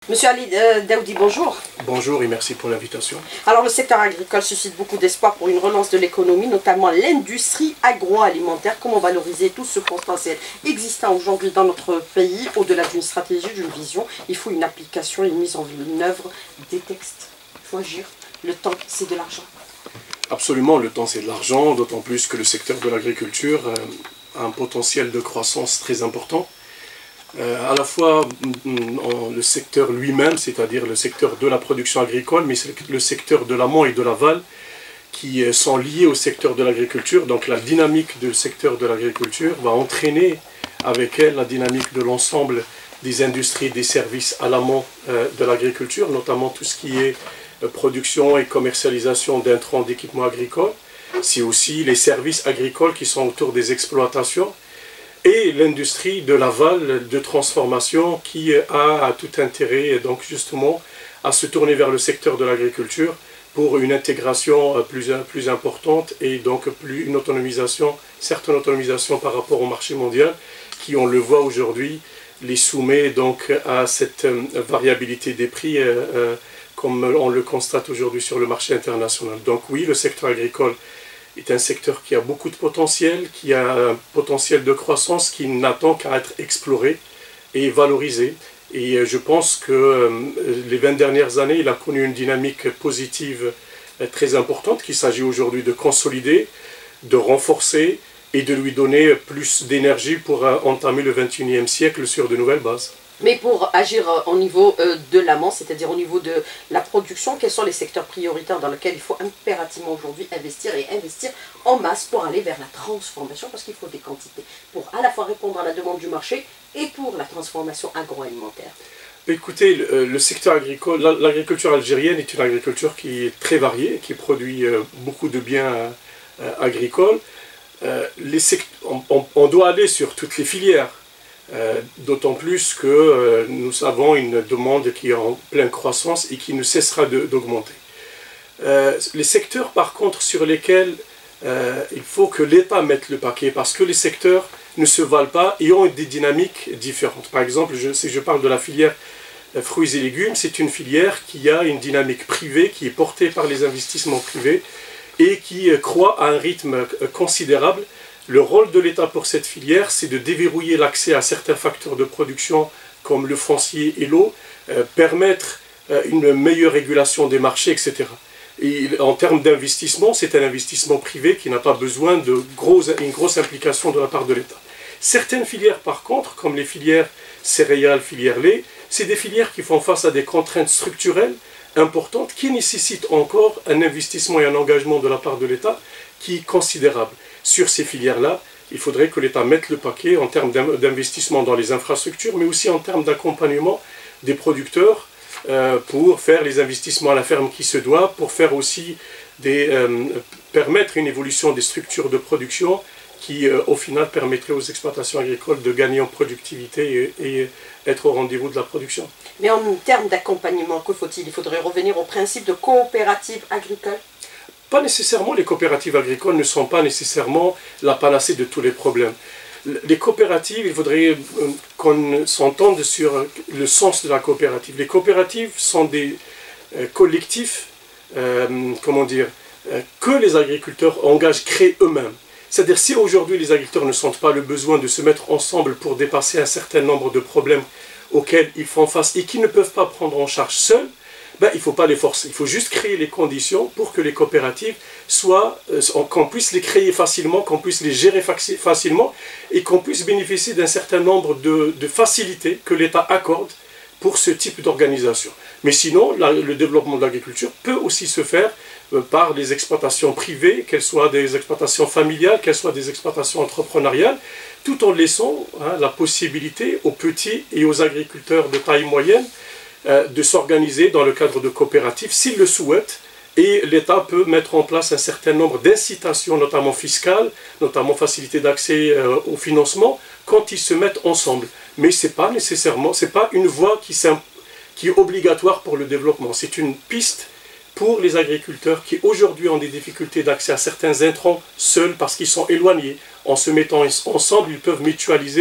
Monsieur Ali Daoudi, bonjour. Bonjour et merci pour l'invitation. Alors le secteur agricole suscite beaucoup d'espoir pour une relance de l'économie, notamment l'industrie agroalimentaire. Comment valoriser tout ce potentiel existant aujourd'hui dans notre pays? Au-delà d'une stratégie, d'une vision, il faut une application et une mise en œuvre des textes. Il faut agir. Le temps, c'est de l'argent. Absolument, le temps c'est de l'argent, d'autant plus que le secteur de l'agriculture a un potentiel de croissance très important. À la fois le secteur lui-même, c'est-à-dire le secteur de la production agricole, mais le secteur de l'amont et de l'aval qui sont liés au secteur de l'agriculture. Donc la dynamique du secteur de l'agriculture va entraîner avec elle la dynamique de l'ensemble des industries, des services à l'amont de l'agriculture, notamment tout ce qui est production et commercialisation d'intrants d'équipements agricoles. C'est aussi les services agricoles qui sont autour des exploitations, et l'industrie de l'aval, de transformation, qui a tout intérêt donc justement à se tourner vers le secteur de l'agriculture pour une intégration plus importante et donc une autonomisation, certaine autonomisation par rapport au marché mondial, qui, on le voit aujourd'hui, les soumet donc à cette variabilité des prix comme on le constate aujourd'hui sur le marché international. Donc oui, le secteur agricole est un secteur qui a beaucoup de potentiel, qui a un potentiel de croissance qui n'attend qu'à être exploré et valorisé. Et je pense que les 20 dernières années, il a connu une dynamique positive très importante qu'il s'agit aujourd'hui de consolider, de renforcer et de lui donner plus d'énergie pour entamer le 21e siècle sur de nouvelles bases. Mais pour agir au niveau de l'amont, c'est-à-dire au niveau de la production, quels sont les secteurs prioritaires dans lesquels il faut impérativement aujourd'hui investir et investir en masse pour aller vers la transformation, parce qu'il faut des quantités pour à la fois répondre à la demande du marché et pour la transformation agroalimentaire? Écoutez, le secteur agricole, l'agriculture algérienne est une agriculture qui est très variée, qui produit beaucoup de biens agricoles. On doit aller sur toutes les filières. D'autant plus que nous avons une demande qui est en pleine croissance et qui ne cessera d'augmenter. Les secteurs par contre sur lesquels il faut que l'État mette le paquet, parce que les secteurs ne se valent pas et ont des dynamiques différentes. Par exemple, si je parle de la filière fruits et légumes, c'est une filière qui a une dynamique privée, qui est portée par les investissements privés et qui croît à un rythme considérable. Le rôle de l'État pour cette filière, c'est de déverrouiller l'accès à certains facteurs de production comme le foncier et l'eau, permettre une meilleure régulation des marchés, etc. Et en termes d'investissement, c'est un investissement privé qui n'a pas besoin d'une grosse implication de la part de l'État. Certaines filières, par contre, comme les filières céréales, filières lait, c'est des filières qui font face à des contraintes structurelles importantes qui nécessitent encore un investissement et un engagement de la part de l'État qui est considérable. Sur ces filières-là, il faudrait que l'État mette le paquet en termes d'investissement dans les infrastructures, mais aussi en termes d'accompagnement des producteurs pour faire les investissements à la ferme qui se doivent, pour faire aussi permettre une évolution des structures de production qui, au final, permettrait aux exploitations agricoles de gagner en productivité et être au rendez-vous de la production. Mais en termes d'accompagnement, que faut-il? Il faudrait revenir au principe de coopérative agricole? Pas nécessairement, les coopératives agricoles ne sont pas nécessairement la panacée de tous les problèmes. Les coopératives, il faudrait qu'on s'entende sur le sens de la coopérative. Les coopératives sont des collectifs, que les agriculteurs engagent, créent eux-mêmes. C'est-à-dire si aujourd'hui les agriculteurs ne sentent pas le besoin de se mettre ensemble pour dépasser un certain nombre de problèmes auxquels ils font face et qu'ils ne peuvent pas prendre en charge seuls, il ne faut pas les forcer, il faut juste créer les conditions pour que les coopératives qu'on puisse les créer facilement, qu'on puisse les gérer facilement et qu'on puisse bénéficier d'un certain nombre de facilités que l'État accorde pour ce type d'organisation. Mais sinon, le développement de l'agriculture peut aussi se faire par des exploitations privées, qu'elles soient des exploitations familiales, qu'elles soient des exploitations entrepreneuriales, tout en laissant la possibilité aux petits et aux agriculteurs de taille moyenne de s'organiser dans le cadre de coopératives s'ils le souhaitent, et l'État peut mettre en place un certain nombre d'incitations, notamment fiscales, notamment facilité d'accès au financement, quand ils se mettent ensemble. Mais ce n'est pas nécessairement, c'est pas une voie qui est obligatoire pour le développement, c'est une piste pour les agriculteurs qui aujourd'hui ont des difficultés d'accès à certains intrants seuls parce qu'ils sont éloignés. En se mettant ensemble, ils peuvent mutualiser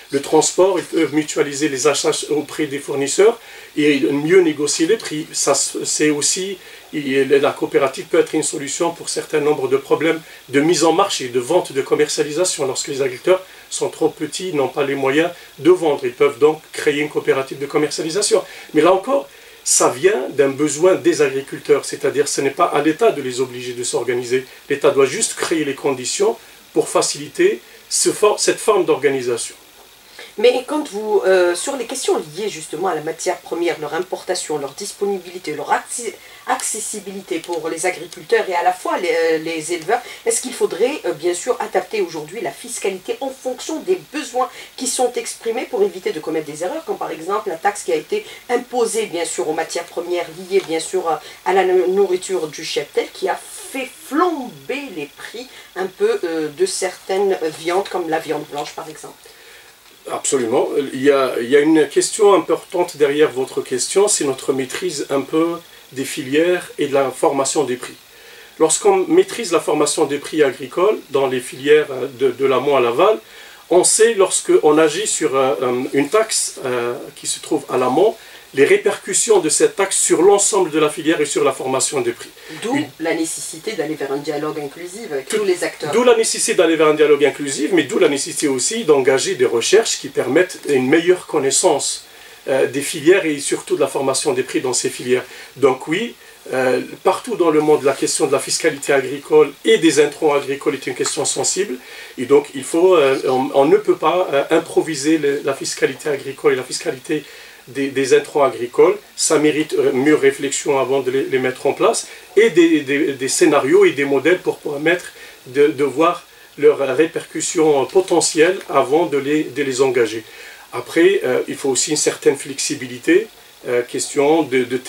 le transport, ils peuvent mutualiser les achats auprès des fournisseurs et mieux négocier les prix. C'est aussi, la coopérative peut être une solution pour certains nombres de problèmes de mise en marché, de vente, de commercialisation. Lorsque les agriculteurs sont trop petits, n'ont pas les moyens de vendre, ils peuvent donc créer une coopérative de commercialisation. Mais là encore, ça vient d'un besoin des agriculteurs, c'est-à-dire ce n'est pas à l'État de les obliger de s'organiser. L'État doit juste créer les conditions pour faciliter cette forme d'organisation. Mais quand vous, sur les questions liées justement à la matière première, leur importation, leur disponibilité, leur accessibilité pour les agriculteurs et à la fois les éleveurs, est-ce qu'il faudrait bien sûr adapter aujourd'hui la fiscalité en fonction des besoins qui sont exprimés pour éviter de commettre des erreurs, comme par exemple la taxe qui a été imposée bien sûr aux matières premières liées bien sûr à la nourriture du cheptel, qui a fait flamber les prix un peu de certaines viandes comme la viande blanche par exemple? Absolument. Il y a une question importante derrière votre question, c'est notre maîtrise un peu des filières et de la formation des prix. Lorsqu'on maîtrise la formation des prix agricoles dans les filières de l'amont à l'aval, on sait lorsqu'on agit sur une taxe qui se trouve à l'amont, les répercussions de cette taxe sur l'ensemble de la filière et sur la formation des prix. D'où la nécessité d'aller vers un dialogue inclusif avec tous les acteurs. D'où la nécessité d'aller vers un dialogue inclusif, mais d'où la nécessité aussi d'engager des recherches qui permettent une meilleure connaissance des filières et surtout de la formation des prix dans ces filières. Donc oui, partout dans le monde, la question de la fiscalité agricole et des intrants agricoles est une question sensible. Et donc il faut, on ne peut pas improviser la fiscalité agricole et la fiscalité des intrants agricoles. Ça mérite mieux réflexion avant de les mettre en place et des scénarios et des modèles pour permettre de voir leurs répercussions potentielles avant de les engager. Après, il faut aussi une certaine flexibilité, question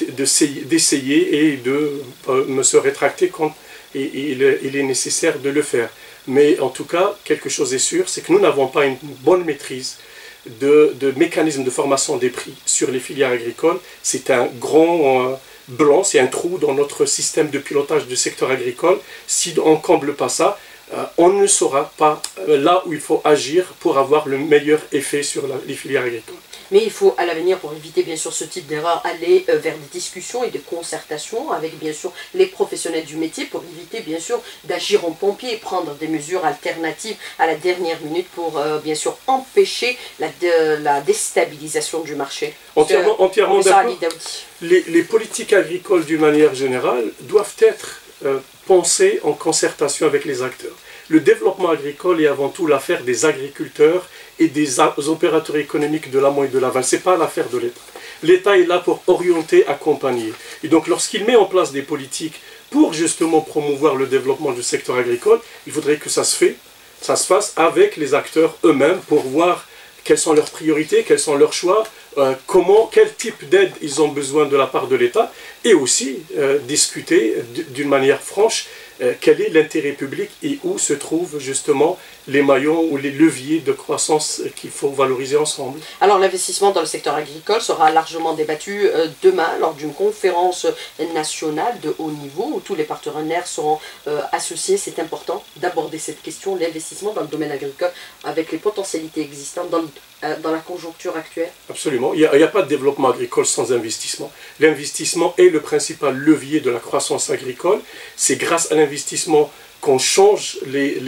d'essayer et de se rétracter quand il est nécessaire de le faire. Mais en tout cas, quelque chose est sûr, c'est que nous n'avons pas une bonne maîtrise de mécanismes de formation des prix sur les filières agricoles. C'est un grand blanc, c'est un trou dans notre système de pilotage du secteur agricole. Si on ne comble pas ça, on ne saura pas là où il faut agir pour avoir le meilleur effet sur les filières agricoles. Mais il faut à l'avenir, pour éviter bien sûr ce type d'erreur, aller vers des discussions et des concertations avec bien sûr les professionnels du métier pour éviter bien sûr d'agir en pompier et prendre des mesures alternatives à la dernière minute pour bien sûr empêcher la déstabilisation du marché. Entièrement d'accord. Les politiques agricoles d'une manière générale doivent être pensées en concertation avec les acteurs. Le développement agricole est avant tout l'affaire des agriculteurs et des opérateurs économiques de l'amont et de l'aval. Ce n'est pas l'affaire de l'État. L'État est là pour orienter, accompagner. Et donc lorsqu'il met en place des politiques pour justement promouvoir le développement du secteur agricole, il faudrait que ça se fasse avec les acteurs eux-mêmes pour voir quelles sont leurs priorités, quels sont leurs choix, quel type d'aide ils ont besoin de la part de l'État, et aussi discuter d'une manière franche quel est l'intérêt public et où se trouvent justement les maillons ou les leviers de croissance qu'il faut valoriser ensemble. Alors l'investissement dans le secteur agricole sera largement débattu demain lors d'une conférence nationale de haut niveau où tous les partenaires seront associés. C'est important d'aborder cette question, l'investissement dans le domaine agricole avec les potentialités existantes dans la conjoncture actuelle. Absolument. Il n'y a pas de développement agricole sans investissement. L'investissement est le principal levier de la croissance agricole. C'est grâce à l'investissement qu'on change les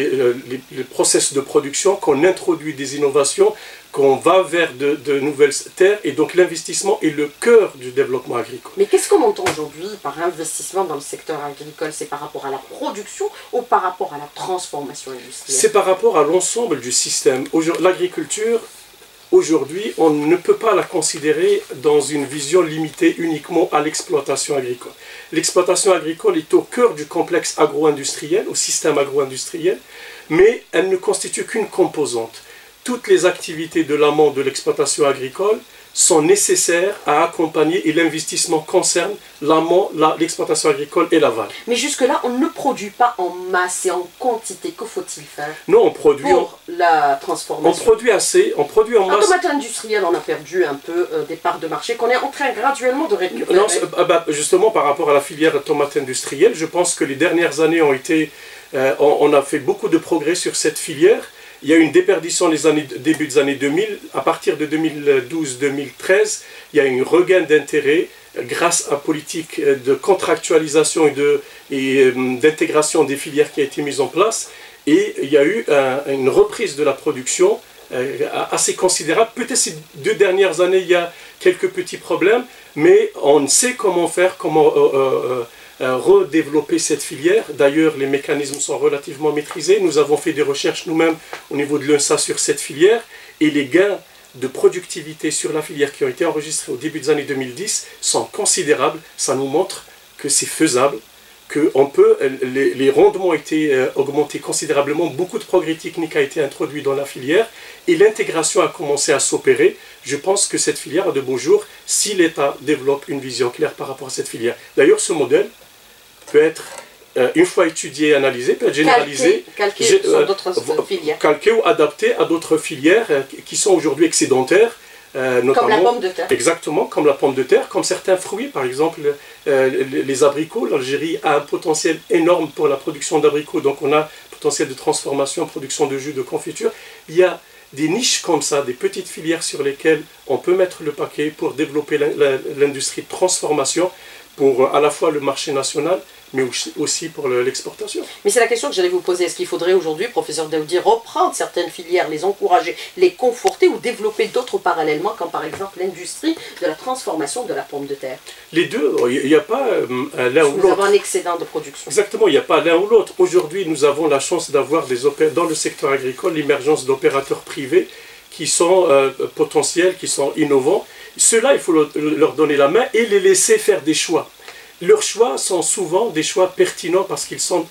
process de production, qu'on introduit des innovations, qu'on va vers de nouvelles terres. Et donc l'investissement est le cœur du développement agricole. Mais qu'est-ce qu'on entend aujourd'hui par investissement dans le secteur agricole? C'est par rapport à la production ou par rapport à la transformation industrielle? C'est par rapport à l'ensemble du système. L'agriculture, aujourd'hui, on ne peut pas la considérer dans une vision limitée uniquement à l'exploitation agricole. L'exploitation agricole est au cœur du complexe agro-industriel, au système agro-industriel, mais elle ne constitue qu'une composante. Toutes les activités de l'amont de l'exploitation agricole sont nécessaires à accompagner et l'investissement concerne l'amont, l'exploitation agricole et l'aval. Mais jusque-là, on ne produit pas en masse et en quantité. Que faut-il faire? Non, on produit pour la transformation. On produit assez, on produit en masse. En tomate industrielle, on a perdu un peu des parts de marché qu'on est en train graduellement de récupérer. Non, justement, par rapport à la filière tomate industrielle, je pense que les dernières années ont été... on a fait beaucoup de progrès sur cette filière. Il y a eu une déperdition début des années 2000. À partir de 2012-2013, il y a eu un regain d'intérêt grâce à une politique de contractualisation et d'intégration des filières qui a été mise en place. Et il y a eu une reprise de la production assez considérable. Peut-être ces 2 dernières années, il y a quelques petits problèmes, mais on sait comment faire, comment redévelopper cette filière. D'ailleurs, les mécanismes sont relativement maîtrisés. Nous avons fait des recherches nous-mêmes au niveau de l'UNSA sur cette filière, et les gains de productivité sur la filière qui ont été enregistrés au début des années 2010 sont considérables. Ça nous montre que c'est faisable, que les rendements ont été augmentés considérablement, beaucoup de progrès techniques a été introduit dans la filière et l'intégration a commencé à s'opérer. Je pense que cette filière a de beaux jours si l'État développe une vision claire par rapport à cette filière. D'ailleurs, ce modèle peut être, une fois étudié et analysé, peut être généralisé, calqué sur d'autres filières. Calqué ou adapté à d'autres filières qui sont aujourd'hui excédentaires. Notamment, comme la pomme de terre. Exactement, comme la pomme de terre, comme certains fruits, par exemple les abricots. L'Algérie a un potentiel énorme pour la production d'abricots, donc on a un potentiel de transformation, production de jus, de confiture. Il y a des niches comme ça, des petites filières sur lesquelles on peut mettre le paquet pour développer l'industrie de transformation, pour à la fois le marché national, mais aussi pour l'exportation. Mais c'est la question que j'allais vous poser. Est-ce qu'il faudrait aujourd'hui, professeur Daoudi, reprendre certaines filières, les encourager, les conforter ou développer d'autres parallèlement, comme par exemple l'industrie de la transformation de la pomme de terre? Les deux, il n'y a pas l'un ou l'autre. Nous avons un excédent de production. Exactement, il n'y a pas l'un ou l'autre. Aujourd'hui, nous avons la chance d'avoir dans le secteur agricole l'émergence d'opérateurs privés qui sont potentiels, qui sont innovants. Ceux-là, il faut leur donner la main et les laisser faire des choix. Leurs choix sont souvent des choix pertinents parce qu'ils sont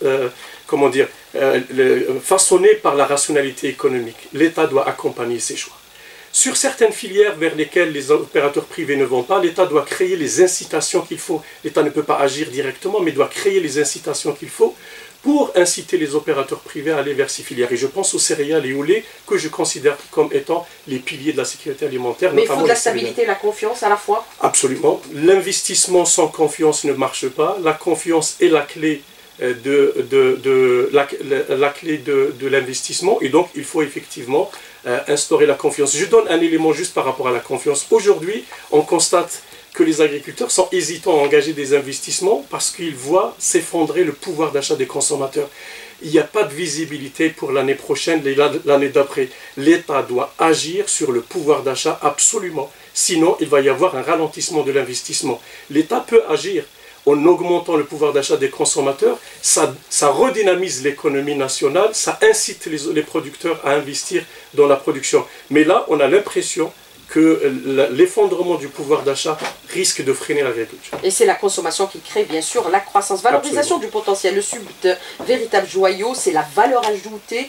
façonnés par la rationalité économique. L'État doit accompagner ces choix. Sur certaines filières vers lesquelles les opérateurs privés ne vont pas, l'État doit créer les incitations qu'il faut. L'État ne peut pas agir directement, mais doit créer les incitations qu'il faut pour inciter les opérateurs privés à aller vers ces filières. Et je pense aux céréales et au lait que je considère comme étant les piliers de la sécurité alimentaire. Mais il faut de la stabilité et la confiance à la fois. Absolument. L'investissement sans confiance ne marche pas. La confiance est la clé de l'investissement et donc il faut effectivement instaurer la confiance. Je donne un élément juste par rapport à la confiance. Aujourd'hui, on constate que les agriculteurs sont hésitants à engager des investissements parce qu'ils voient s'effondrer le pouvoir d'achat des consommateurs. Il n'y a pas de visibilité pour l'année prochaine, l'année d'après. L'État doit agir sur le pouvoir d'achat absolument. Sinon, il va y avoir un ralentissement de l'investissement. L'État peut agir en augmentant le pouvoir d'achat des consommateurs. Ça redynamise l'économie nationale, ça incite les producteurs à investir dans la production. Mais là, on a l'impression que l'effondrement du pouvoir d'achat risque de freiner l'agriculture. Et c'est la consommation qui crée bien sûr la croissance. Valorisation du potentiel, le sud, véritable joyau, c'est la valeur ajoutée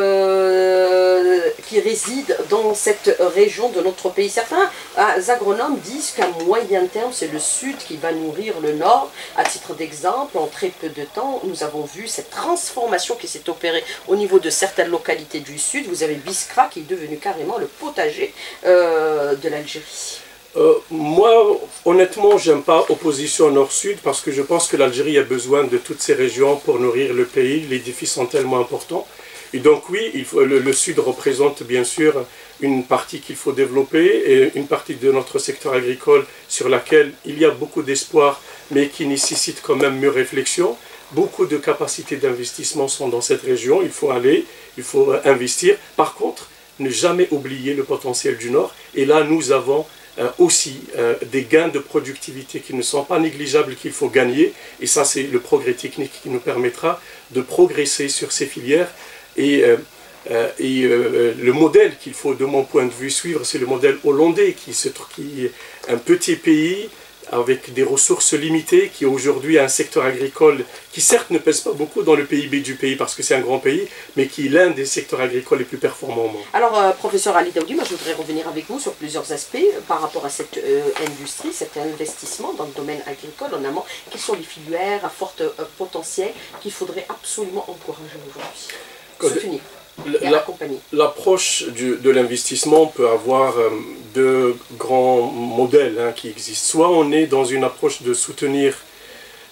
qui réside dans cette région de notre pays. Certains agronomes disent qu'à moyen terme, c'est le sud qui va nourrir le nord. À titre d'exemple, en très peu de temps, nous avons vu cette transformation qui s'est opérée au niveau de certaines localités du sud. Vous avez Biskra qui est devenu carrément le potager de l'Algérie. Moi, honnêtement, j'aime pas opposition nord-sud parce que je pense que l'Algérie a besoin de toutes ces régions pour nourrir le pays. Les défis sont tellement importants. Et donc oui, le sud représente bien sûr une partie qu'il faut développer et une partie de notre secteur agricole sur laquelle il y a beaucoup d'espoir mais qui nécessite quand même mûre réflexion. Beaucoup de capacités d'investissement sont dans cette région. Il faut aller, il faut investir. Par contre, ne jamais oublier le potentiel du Nord. Et là, nous avons aussi des gains de productivité qui ne sont pas négligeables, qu'il faut gagner. Et ça, c'est le progrès technique qui nous permettra de progresser sur ces filières. Et le modèle qu'il faut, de mon point de vue, suivre, c'est le modèle hollandais, qui est un petit pays avec des ressources limitées, qui aujourd'hui a un secteur agricole qui certes ne pèse pas beaucoup dans le PIB du pays parce que c'est un grand pays, mais qui est l'un des secteurs agricoles les plus performants au monde. Alors, professeur Ali Daoudi, moi je voudrais revenir avec vous sur plusieurs aspects par rapport à cette industrie, cet investissement dans le domaine agricole en amont. Quelles sont les filières à fort potentiel qu'il faudrait absolument encourager aujourd'hui, soutenir et accompagner? L'approche de l'investissement peut avoir deux grands modèles qui existent. Soit on est dans une approche de soutenir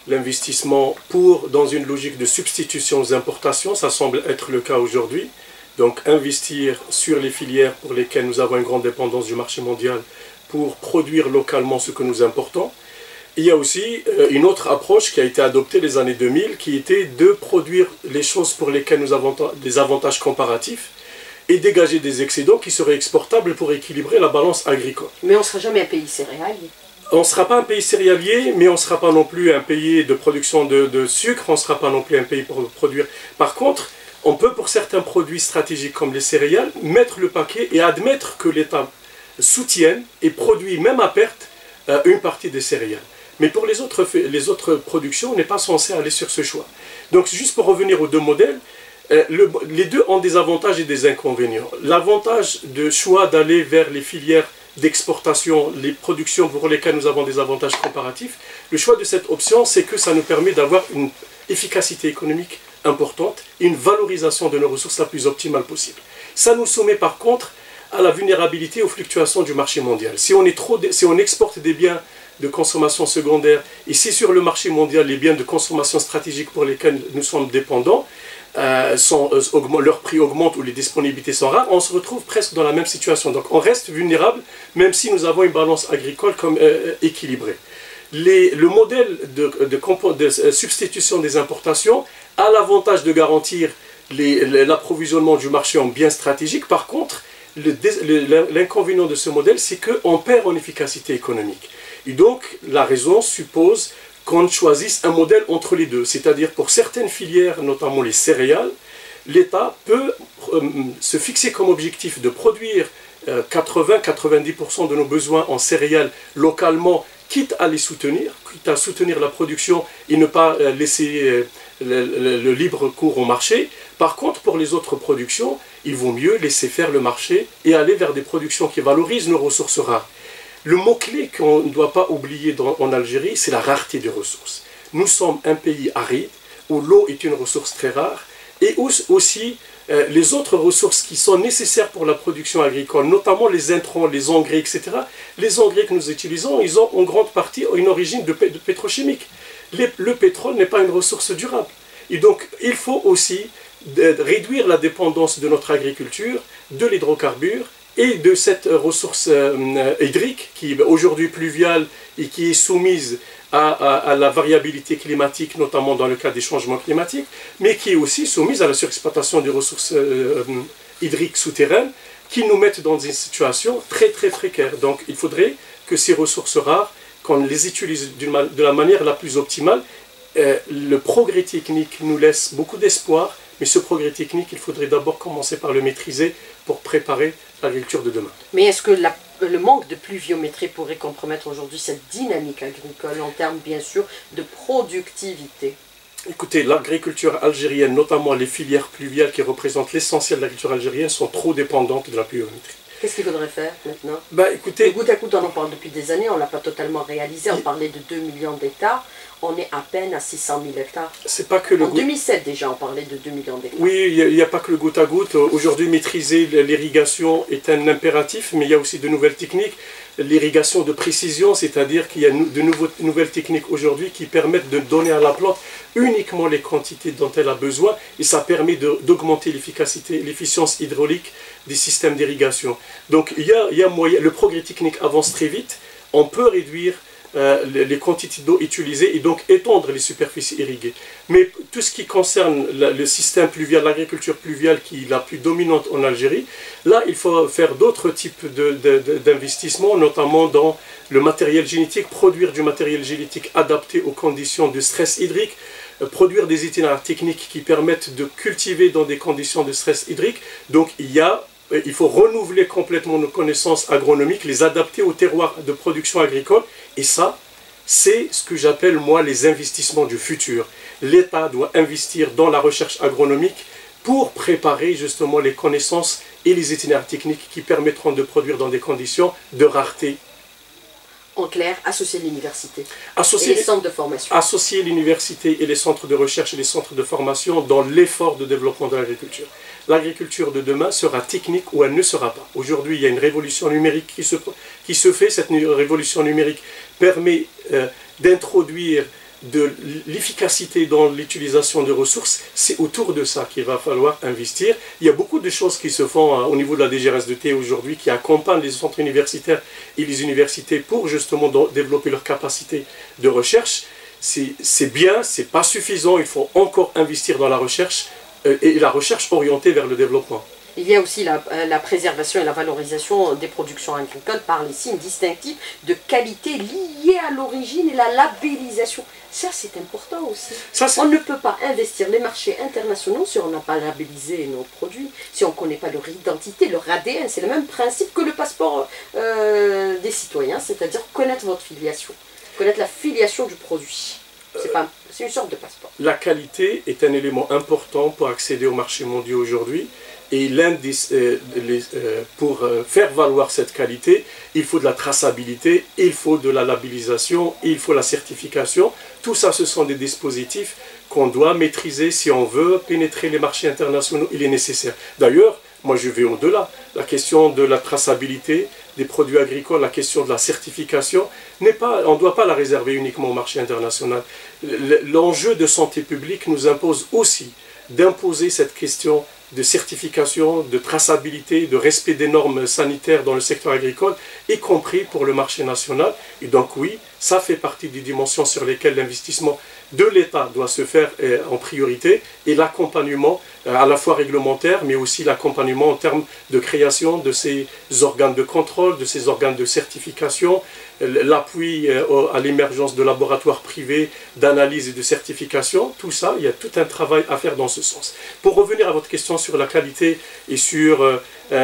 l'investissement dans une logique de substitution aux importations, ça semble être le cas aujourd'hui. Donc investir sur les filières pour lesquelles nous avons une grande dépendance du marché mondial pour produire localement ce que nous importons. Il y a aussi une autre approche qui a été adoptée les années 2000 qui était de produire les choses pour lesquelles nous avons des avantages comparatifs et dégager des excédents qui seraient exportables pour équilibrer la balance agricole. Mais on ne sera jamais un pays céréalier. On ne sera pas un pays céréalier, mais on ne sera pas non plus un pays de production de sucre, on ne sera pas non plus un pays pour produire. Par contre, on peut pour certains produits stratégiques comme les céréales mettre le paquet et admettre que l'État soutienne et produit même à perte une partie des céréales. Mais pour les autres productions, on n'est pas censé aller sur ce choix. Donc juste pour revenir aux deux modèles, les deux ont des avantages et des inconvénients. L'avantage de choix d'aller vers les filières d'exportation, les productions pour lesquelles nous avons des avantages comparatifs, le choix de cette option, c'est que ça nous permet d'avoir une efficacité économique importante et une valorisation de nos ressources la plus optimale possible. Ça nous soumet par contre à la vulnérabilité aux fluctuations du marché mondial. Si on exporte des biens de consommation secondaire et si sur le marché mondial les biens de consommation stratégique pour lesquels nous sommes dépendants, leur prix augmente ou les disponibilités sont rares, on se retrouve presque dans la même situation. Donc on reste vulnérable même si nous avons une balance agricole équilibrée. Le modèle de substitution des importations a l'avantage de garantir l'approvisionnement du marché en biens stratégiques. Par contre, l'inconvénient de ce modèle, c'est qu'on perd en efficacité économique. Et donc, la raison suppose qu'on choisisse un modèle entre les deux. C'est-à-dire, pour certaines filières, notamment les céréales, l'État peut se fixer comme objectif de produire 80-90% de nos besoins en céréales localement, quitte à les soutenir, quitte à soutenir la production et ne pas laisser le libre cours au marché. Par contre, pour les autres productions, il vaut mieux laisser faire le marché et aller vers des productions qui valorisent nos ressources rares. Le mot-clé qu'on ne doit pas oublier en Algérie, c'est la rareté des ressources. Nous sommes un pays aride, où l'eau est une ressource très rare, et aussi les autres ressources qui sont nécessaires pour la production agricole, notamment les intrants, les engrais, etc. Les engrais que nous utilisons, ils ont en grande partie une origine de pétrochimique. Le pétrole n'est pas une ressource durable. Et donc, il faut aussi réduire la dépendance de notre agriculture, de l'hydrocarbure, et de cette ressource hydrique qui est aujourd'hui pluviale et qui est soumise à la variabilité climatique, notamment dans le cas des changements climatiques, mais qui est aussi soumise à la surexploitation des ressources hydriques souterraines qui nous mettent dans une situation très très précaire. Donc il faudrait que ces ressources rares, qu'on les utilise de la manière la plus optimale. Le progrès technique nous laisse beaucoup d'espoir, mais ce progrès technique, il faudrait d'abord commencer par le maîtriser pour préparer l'agriculture de demain. Mais est-ce que le manque de pluviométrie pourrait compromettre aujourd'hui cette dynamique agricole en termes, bien sûr, de productivité? Écoutez, l'agriculture algérienne, notamment les filières pluviales qui représentent l'essentiel de l'agriculture algérienne, sont trop dépendantes de la pluviométrie. Qu'est-ce qu'il faudrait faire maintenant? Écoutez, le goutte à goutte, on en parle depuis des années, on ne l'a pas totalement réalisé, on parlait de 2 millions d'hectares, on est à peine à 600 000 hectares. C'est pas que le en 2007 déjà, on parlait de 2 millions d'hectares. Oui, il n'y a pas que le goutte à goutte. Aujourd'hui, maîtriser l'irrigation est un impératif, mais il y a aussi de nouvelles techniques. L'irrigation de précision, c'est-à-dire qu'il y a de nouvelles techniques aujourd'hui qui permettent de donner à la plante uniquement les quantités dont elle a besoin, et ça permet d'augmenter l'efficacité, l'efficience hydraulique des systèmes d'irrigation. Donc il y a moyen, le progrès technique avance très vite, on peut réduire les quantités d'eau utilisées et donc étendre les superficies irriguées. Mais tout ce qui concerne le système pluvial, l'agriculture pluviale qui est la plus dominante en Algérie, là il faut faire d'autres types d'investissements, notamment dans le matériel génétique, produire du matériel génétique adapté aux conditions de stress hydrique, produire des itinéraires techniques qui permettent de cultiver dans des conditions de stress hydrique. Donc il faut renouveler complètement nos connaissances agronomiques, les adapter au terroir de production agricole. Et ça, c'est ce que j'appelle moi les investissements du futur. L'État doit investir dans la recherche agronomique pour préparer justement les connaissances et les itinéraires techniques qui permettront de produire dans des conditions de rareté. En clair, associer l'université et les centres de formation. Associer l'université et les centres de recherche et les centres de formation dans l'effort de développement de l'agriculture. L'agriculture de demain sera technique ou elle ne sera pas. Aujourd'hui, il y a une révolution numérique qui se fait. Cette révolution numérique permet d'introduire de l'efficacité dans l'utilisation de ressources, c'est autour de ça qu'il va falloir investir. Il y a beaucoup de choses qui se font au niveau de la DGRSDT aujourd'hui qui accompagnent les centres universitaires et les universités pour justement développer leur capacité de recherche. C'est bien, c'est pas suffisant, il faut encore investir dans la recherche et la recherche orientée vers le développement. Il y a aussi la préservation et la valorisation des productions agricoles par les signes distinctifs de qualité liés à l'origine et la labellisation. Ça, c'est important aussi. On ne peut pas investir les marchés internationaux si on n'a pas labellisé nos produits, si on ne connaît pas leur identité, leur ADN. C'est le même principe que le passeport des citoyens, c'est-à-dire connaître votre filiation, connaître la filiation du produit. C'est une sorte de passeport. La qualité est un élément important pour accéder aux marchés mondiaux aujourd'hui. Et pour faire valoir cette qualité, il faut de la traçabilité, il faut de la labellisation, il faut la certification. Tout ça, ce sont des dispositifs qu'on doit maîtriser si on veut pénétrer les marchés internationaux. Il est nécessaire. D'ailleurs, moi je vais au-delà. La question de la traçabilité des produits agricoles, la question de la certification, on ne doit pas la réserver uniquement au marché international. L'enjeu de santé publique nous impose aussi d'imposer cette question de certification, de traçabilité, de respect des normes sanitaires dans le secteur agricole, y compris pour le marché national. Et donc oui, ça fait partie des dimensions sur lesquelles l'investissement de l'État doit se faire en priorité, et l'accompagnement à la fois réglementaire, mais aussi l'accompagnement en termes de création de ces organes de contrôle, de ces organes de certification, l'appui à l'émergence de laboratoires privés d'analyse et de certification. Tout ça, il y a tout un travail à faire dans ce sens. Pour revenir à votre question sur la qualité et sur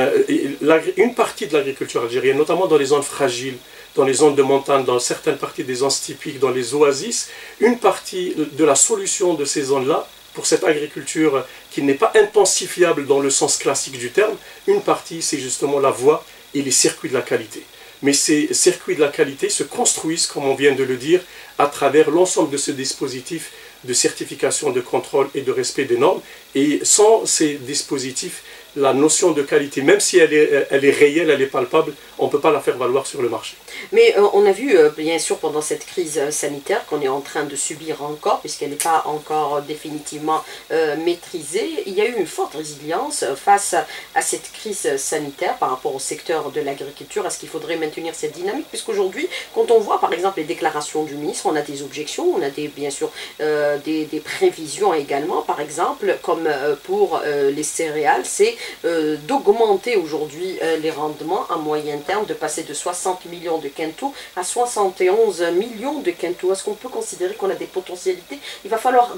une partie de l'agriculture algérienne, notamment dans les zones fragiles, dans les zones de montagne, dans certaines parties des zones typiques, dans les oasis, une partie de la solution de ces zones-là, pour cette agriculture qui n'est pas intensifiable dans le sens classique du terme, une partie c'est justement la voie et les circuits de la qualité. Mais ces circuits de la qualité se construisent, comme on vient de le dire, à travers l'ensemble de ce dispositif de certification, de contrôle et de respect des normes. Et sans ces dispositifs, la notion de qualité, même si elle est réelle, elle est palpable, on ne peut pas la faire valoir sur le marché. Mais on a vu, bien sûr, pendant cette crise sanitaire qu'on est en train de subir encore, puisqu'elle n'est pas encore définitivement maîtrisée, il y a eu une forte résilience face à cette crise sanitaire par rapport au secteur de l'agriculture. Est-ce qu'il faudrait maintenir cette dynamique? Puisqu'aujourd'hui, quand on voit par exemple les déclarations du ministre, on a des objections, on a bien sûr des prévisions également, par exemple, comme pour les céréales, c'est d'augmenter aujourd'hui les rendements à moyen terme, de passer de 60 millions de quintaux à 71 millions de quintaux. Est-ce qu'on peut considérer qu'on a des potentialités? Il va falloir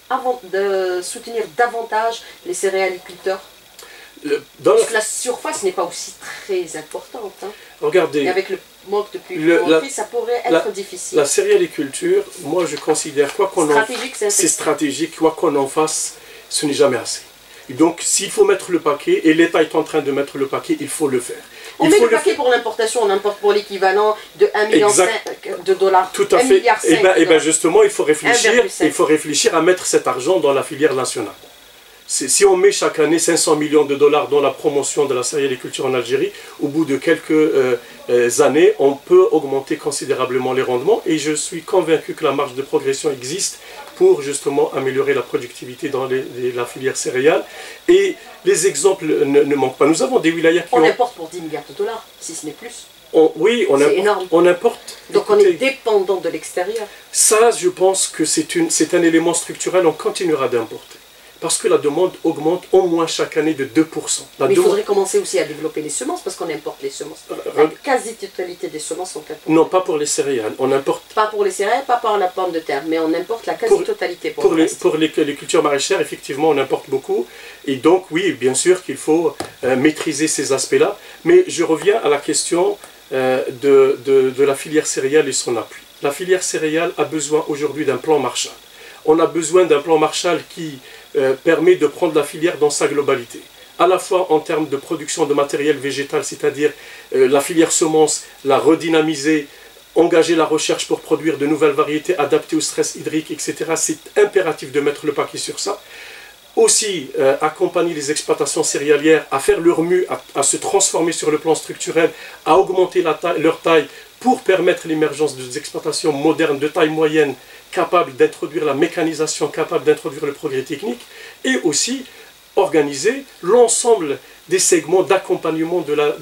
soutenir davantage les céréaliculteurs. Parce que la surface n'est pas aussi très importante. Hein. Regardez. Et avec le manque de pluie, ça pourrait être difficile. La céréaliculture, moi je considère, quoi qu'on en fasse, c'est stratégique, quoi qu'on en fasse, ce n'est jamais assez. Et donc, s'il faut mettre le paquet, et l'État est en train de mettre le paquet, il faut le faire. On met le paquet pour l'importation, on importe pour l'équivalent de 1,5 million de dollars. Tout à fait. Et bien justement, il faut réfléchir à mettre cet argent dans la filière nationale. Si on met chaque année 500 millions de dollars dans la promotion de la céréaliculture en Algérie, au bout de quelques années, on peut augmenter considérablement les rendements. Et je suis convaincu que la marge de progression existe pour justement améliorer la productivité dans la filière céréale. Et les exemples ne manquent pas. Nous avons des wilayas qui on importe pour 10 milliards de dollars, si ce n'est plus. Oui, on importe. Donc on est dépendant de l'extérieur. Ça, je pense que c'est un élément structurel, on continuera d'importer. Parce que la demande augmente au moins chaque année de 2%. Mais il faudrait commencer aussi à développer les semences, parce qu'on importe les semences. La quasi-totalité des semences sont importées. Non, pas pour les céréales. On importe... Pas pour les céréales, pas pour la pomme de terre, mais on importe la quasi-totalité. Pour les cultures maraîchères, effectivement, on importe beaucoup. Et donc, oui, bien sûr qu'il faut maîtriser ces aspects-là. Mais je reviens à la question de la filière céréale et son appui. La filière céréale a besoin aujourd'hui d'un plan Marshall. On a besoin d'un plan Marshall qui permet de prendre la filière dans sa globalité. À la fois en termes de production de matériel végétal, c'est-à-dire la filière semence, la redynamiser, engager la recherche pour produire de nouvelles variétés adaptées au stress hydrique, etc. C'est impératif de mettre le paquet sur ça. Aussi, accompagner les exploitations céréalières à faire leur mue, à se transformer sur le plan structurel, à augmenter leur taille pour permettre l'émergence des exploitations modernes de taille moyenne capables d'introduire la mécanisation, capables d'introduire le progrès technique, et aussi organiser l'ensemble des segments d'accompagnement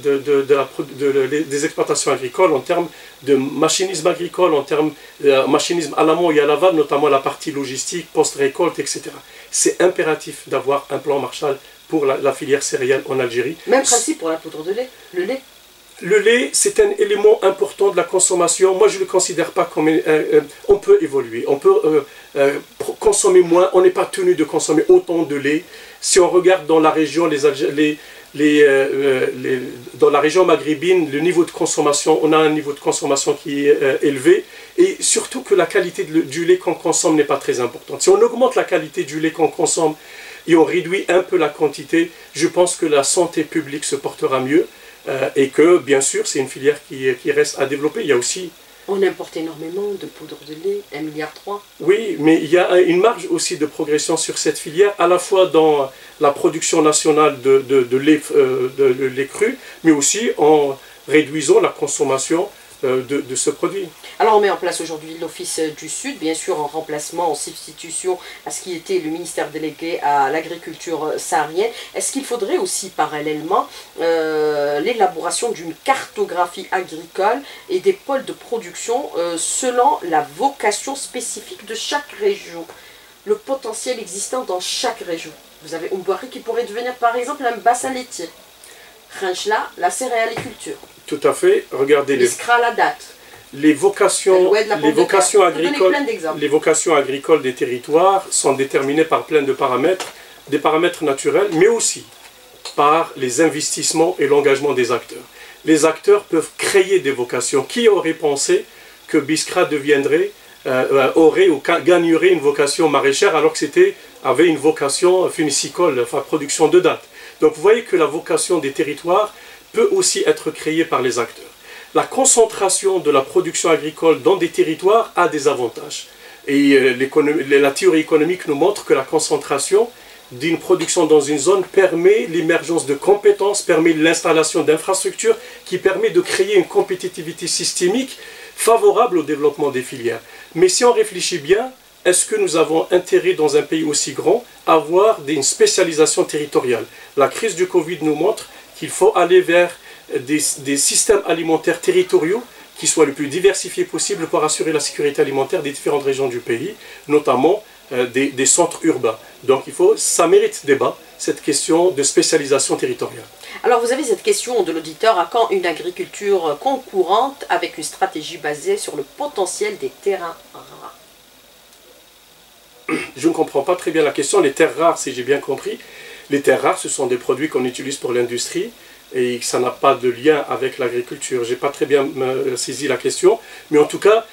des exploitations agricoles en termes de machinisme agricole, en termes de machinisme à l'amont et à l'aval, notamment la partie logistique, post-récolte, etc. C'est impératif d'avoir un plan Marshall pour la filière céréale en Algérie. Même principe pour la poudre de lait, le lait. Le lait, c'est un élément important de la consommation. Moi, je ne le considère pas comme... on peut évoluer, on peut consommer moins. On n'est pas tenu de consommer autant de lait. Si on regarde dans la région, dans la région maghrébine, le niveau de consommation, on a un niveau de consommation qui est élevé. Et surtout que la qualité du lait qu'on consomme n'est pas très importante. Si on augmente la qualité du lait qu'on consomme et on réduit un peu la quantité, je pense que la santé publique se portera mieux. Et que, bien sûr, c'est une filière qui reste à développer. Il y a aussi... On importe énormément de poudre de lait, 1,3 milliard. Oui, mais il y a une marge aussi de progression sur cette filière, à la fois dans la production nationale de lait cru, mais aussi en réduisant la consommation de ce produit. Alors on met en place aujourd'hui l'Office du Sud, bien sûr en remplacement, en substitution à ce qui était le ministère délégué à l'agriculture saharienne. Est-ce qu'il faudrait aussi parallèlement l'élaboration d'une cartographie agricole et des pôles de production selon la vocation spécifique de chaque région, le potentiel existant dans chaque région? Vous avez Umbari qui pourrait devenir par exemple un bassin laitier, Khenchela, la céréaliculture. Tout à fait. Regardez la date. Les vocations agricoles des territoires sont déterminées par plein de paramètres, des paramètres naturels, mais aussi par les investissements et l'engagement des acteurs. Les acteurs peuvent créer des vocations. Qui aurait pensé que Biskra aurait ou gagnerait une vocation maraîchère alors que avait une vocation funicicole, enfin production de dattes. Donc vous voyez que la vocation des territoires peut aussi être créée par les acteurs. La concentration de la production agricole dans des territoires a des avantages. Et la théorie économique nous montre que la concentration d'une production dans une zone permet l'émergence de compétences, permet l'installation d'infrastructures, qui permet de créer une compétitivité systémique favorable au développement des filières. Mais si on réfléchit bien, est-ce que nous avons intérêt dans un pays aussi grand à avoir une spécialisation territoriale? La crise du Covid nous montre qu'il faut aller vers des systèmes alimentaires territoriaux qui soient le plus diversifiés possible pour assurer la sécurité alimentaire des différentes régions du pays, notamment des centres urbains. Donc ça mérite débat, cette question de spécialisation territoriale. Alors vous avez cette question de l'auditeur: à quand une agriculture concourante avec une stratégie basée sur le potentiel des terrains rares? Je ne comprends pas très bien la question. Les terres rares, si j'ai bien compris, les terres rares, ce sont des produits qu'on utilise pour l'industrie et ça n'a pas de lien avec l'agriculture. Je n'ai pas très bien saisi la question, mais en tout cas,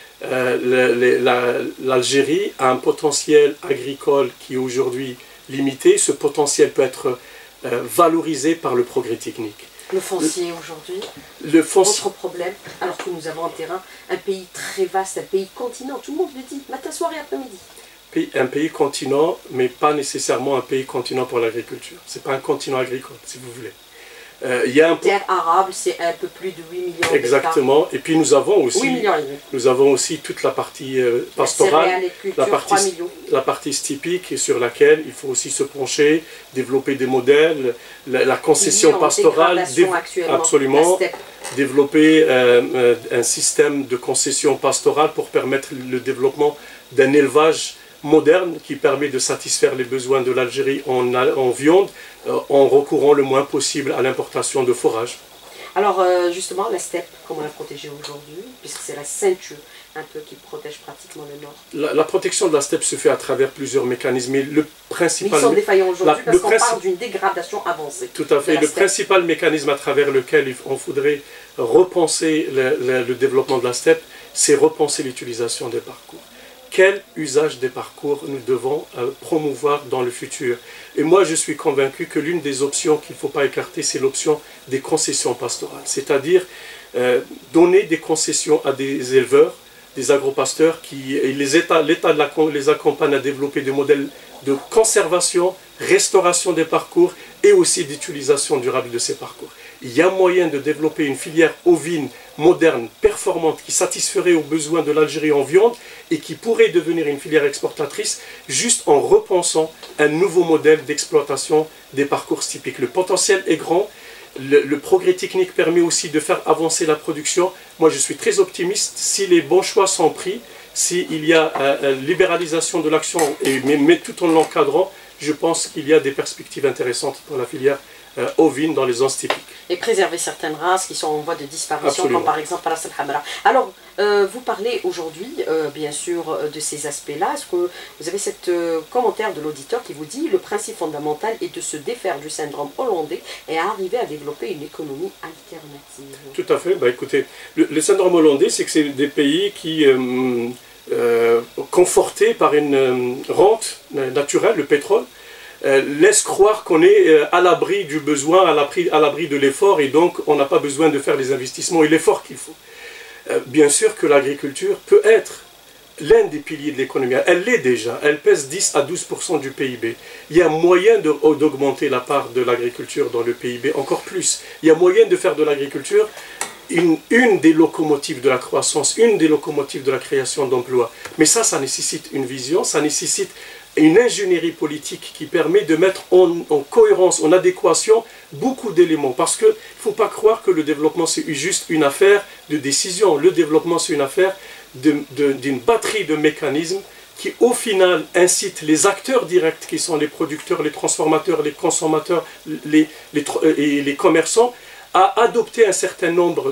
l'Algérie a un potentiel agricole qui est aujourd'hui limité. Ce potentiel peut être valorisé par le progrès technique. Le foncier aujourd'hui, autre problème, alors que nous avons un pays très vaste, un pays continent, tout le monde le dit, matin, soir et après-midi. Un pays continent, mais pas nécessairement un pays continent pour l'agriculture. Ce n'est pas un continent agricole, si vous voulez. Terre arable, c'est un peu plus de 8 millions. Exactement. Et puis nous avons aussi toute la partie pastorale, la partie typique sur laquelle il faut aussi se pencher, développer des modèles, la concession pastorale, absolument, développer un système de concession pastorale pour permettre le développement d'un élevage moderne qui permet de satisfaire les besoins de l'Algérie en viande en recourant le moins possible à l'importation de fourrage. Alors justement, la steppe, comment la protéger aujourd'hui, puisque c'est la ceinture un peu qui protège pratiquement le nord? La protection de la steppe se fait à travers plusieurs mécanismes. Mais le principal, ils sont défaillants aujourd'hui parce qu'on parle d'une dégradation avancée. Tout à fait. Le principal mécanisme à travers lequel on faudrait repenser le développement de la steppe, c'est repenser l'utilisation des parcours. Quel usage des parcours nous devons promouvoir dans le futur? Et moi, je suis convaincu que l'une des options qu'il ne faut pas écarter, c'est l'option des concessions pastorales. C'est-à-dire donner des concessions à des éleveurs, des agropasteurs, l'État les accompagne à développer des modèles de conservation, restauration des parcours et aussi d'utilisation durable de ces parcours. il y a moyen de développer une filière ovine moderne, performante, qui satisferait aux besoins de l'Algérie en viande et qui pourrait devenir une filière exportatrice juste en repensant un nouveau modèle d'exploitation des parcours typiques. Le potentiel est grand, le progrès technique permet aussi de faire avancer la production. Moi je suis très optimiste, si les bons choix sont pris, s'il y a libéralisation de l'action, mais tout en l'encadrant, je pense qu'il y a des perspectives intéressantes pour la filière ovine dans les zones typiques. Et préserver certaines races qui sont en voie de disparition, Absolument. comme par exemple Ras El Hamra. Alors, vous parlez aujourd'hui, bien sûr, de ces aspects-là. Est-ce que vous avez cet commentaire de l'auditeur qui vous dit « Le principe fondamental est de se défaire du syndrome hollandais et à arriver à développer une économie alternative ». Tout à fait. Bah, écoutez, le syndrome hollandais, c'est que c'est des pays qui, confortés par une rente naturelle, le pétrole, laisse croire qu'on est à l'abri du besoin, à l'abri de l'effort, et donc on n'a pas besoin de faire les investissements et l'effort qu'il faut. Bien sûr que l'agriculture peut être l'un des piliers de l'économie. Elle l'est déjà, elle pèse 10 à 12% du PIB. Il y a moyen d'augmenter la part de l'agriculture dans le PIB encore plus. Il y a moyen de faire de l'agriculture une des locomotives de la croissance, une des locomotives de la création d'emplois. Mais ça nécessite une vision, ça nécessite une ingénierie politique qui permet de mettre en cohérence, en adéquation, beaucoup d'éléments. Parce qu'il ne faut pas croire que le développement, c'est juste une affaire de décision. Le développement, c'est une affaire d'une batterie de mécanismes qui, au final, incitent les acteurs directs, qui sont les producteurs, les transformateurs, les consommateurs et les commerçants, à adopter un certain nombre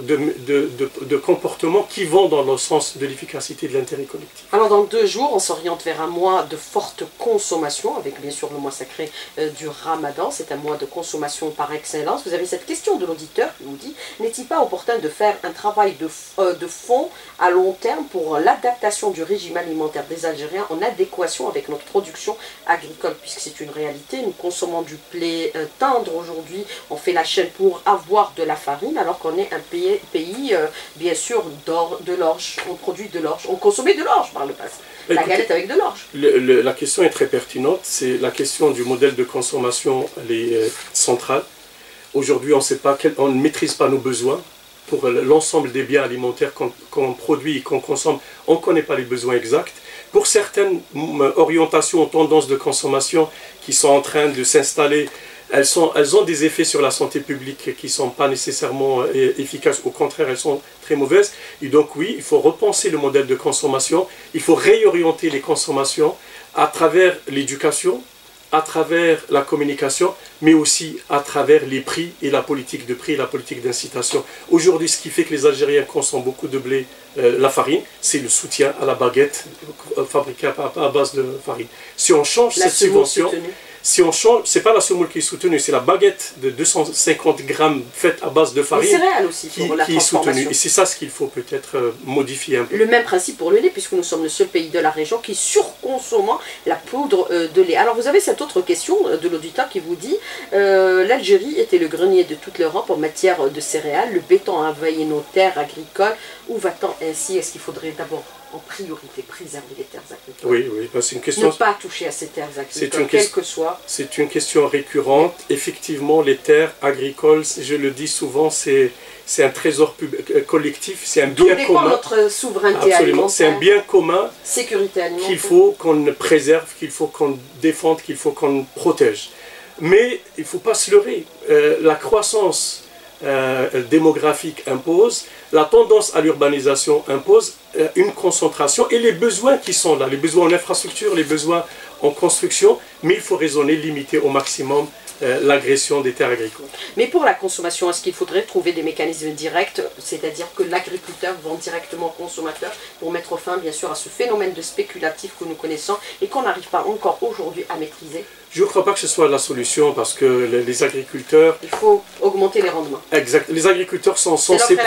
de comportements qui vont dans le sens de l'efficacité de l'intérêt collectif. Alors dans 2 jours, on s'oriente vers un mois de forte consommation, avec bien sûr le mois sacré du Ramadan. C'est un mois de consommation par excellence. Vous avez cette question de l'auditeur qui nous dit « N'est-il pas opportun de faire un travail de fond à long terme pour l'adaptation du régime alimentaire des Algériens en adéquation avec notre production agricole ?» Puisque c'est une réalité, nous consommons du blé tendre aujourd'hui, on fait la chaîne pour avoir de la farine, alors qu'on est un pays bien sûr, de l'orge. On produit de l'orge. On consommait de l'orge par le passé. La galette avec de l'orge. La question est très pertinente. C'est la question du modèle de consommation centrale. Aujourd'hui, on ne maîtrise pas nos besoins. Pour l'ensemble des biens alimentaires qu'on produit et qu'on consomme, on ne connaît pas les besoins exacts. Pour certaines orientations, tendances de consommation qui sont en train de s'installer, elles ont des effets sur la santé publique qui ne sont pas nécessairement efficaces, au contraire, elles sont très mauvaises. Et donc oui, il faut repenser le modèle de consommation, il faut réorienter les consommations à travers l'éducation, à travers la communication, mais aussi à travers les prix et la politique de prix et la politique d'incitation. Aujourd'hui, ce qui fait que les Algériens consomment beaucoup de blé, la farine, c'est le soutien à la baguette fabriquée à base de farine. Si on change cette subvention... Si on change, ce n'est pas la semoule qui est soutenue, c'est la baguette de 250 grammes faite à base de farine aussi pour la qui est soutenue. Et c'est ça ce qu'il faut peut-être modifier un peu. Le même principe pour le lait, puisque nous sommes le seul pays de la région qui surconsomme la poudre de lait. Alors vous avez cette autre question de l'auditeur qui vous dit l'Algérie était le grenier de toute l'Europe en matière de céréales, le béton a envahi nos terres agricoles. Où va-t-on ainsi? Est-ce qu'il faudrait d'abord en priorité préserver les terres agricoles? Oui, c'est une question... Ne pas toucher à ces terres agricoles, quel que soit... C'est une question récurrente. Effectivement, les terres agricoles, je le dis souvent, c'est un trésor collectif, c'est un bien commun. Notre souveraineté alimentaire. C'est un bien commun sécurité alimentaire qu'il faut qu'on préserve, qu'il faut qu'on défende, qu'il faut qu'on protège. Mais il ne faut pas se leurrer. La croissance démographique impose, la tendance à l'urbanisation impose une concentration et les besoins qui sont là, les besoins en infrastructure, les besoins en construction, mais il faut raisonner, limiter au maximum l'agression des terres agricoles. Mais pour la consommation, est-ce qu'il faudrait trouver des mécanismes directs, c'est-à-dire que l'agriculteur vend directement au consommateur pour mettre fin bien sûr à ce phénomène de spéculatif que nous connaissons et qu'on n'arrive pas encore aujourd'hui à maîtriser? Je ne crois pas que ce soit la solution parce que les agriculteurs... Il faut augmenter les rendements. Exact. Les agriculteurs sont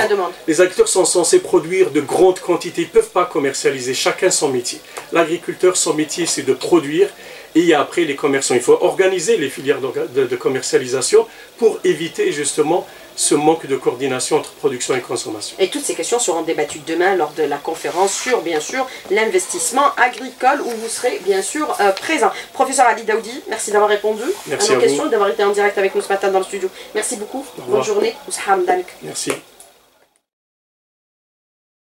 censés produire de grandes quantités. Ils ne peuvent pas commercialiser. Chacun son métier. L'agriculteur, son métier, c'est de produire Et il y a après les commerçants. Il faut organiser les filières de commercialisation pour éviter justement ce manque de coordination entre production et consommation. Et toutes ces questions seront débattues demain lors de la conférence sur, bien sûr, l'investissement agricole où vous serez, bien sûr, présent. Professeur Ali Daoudi, merci d'avoir répondu à nos questions et d'avoir été en direct avec nous ce matin dans le studio. Merci beaucoup. Bonne journée. Merci.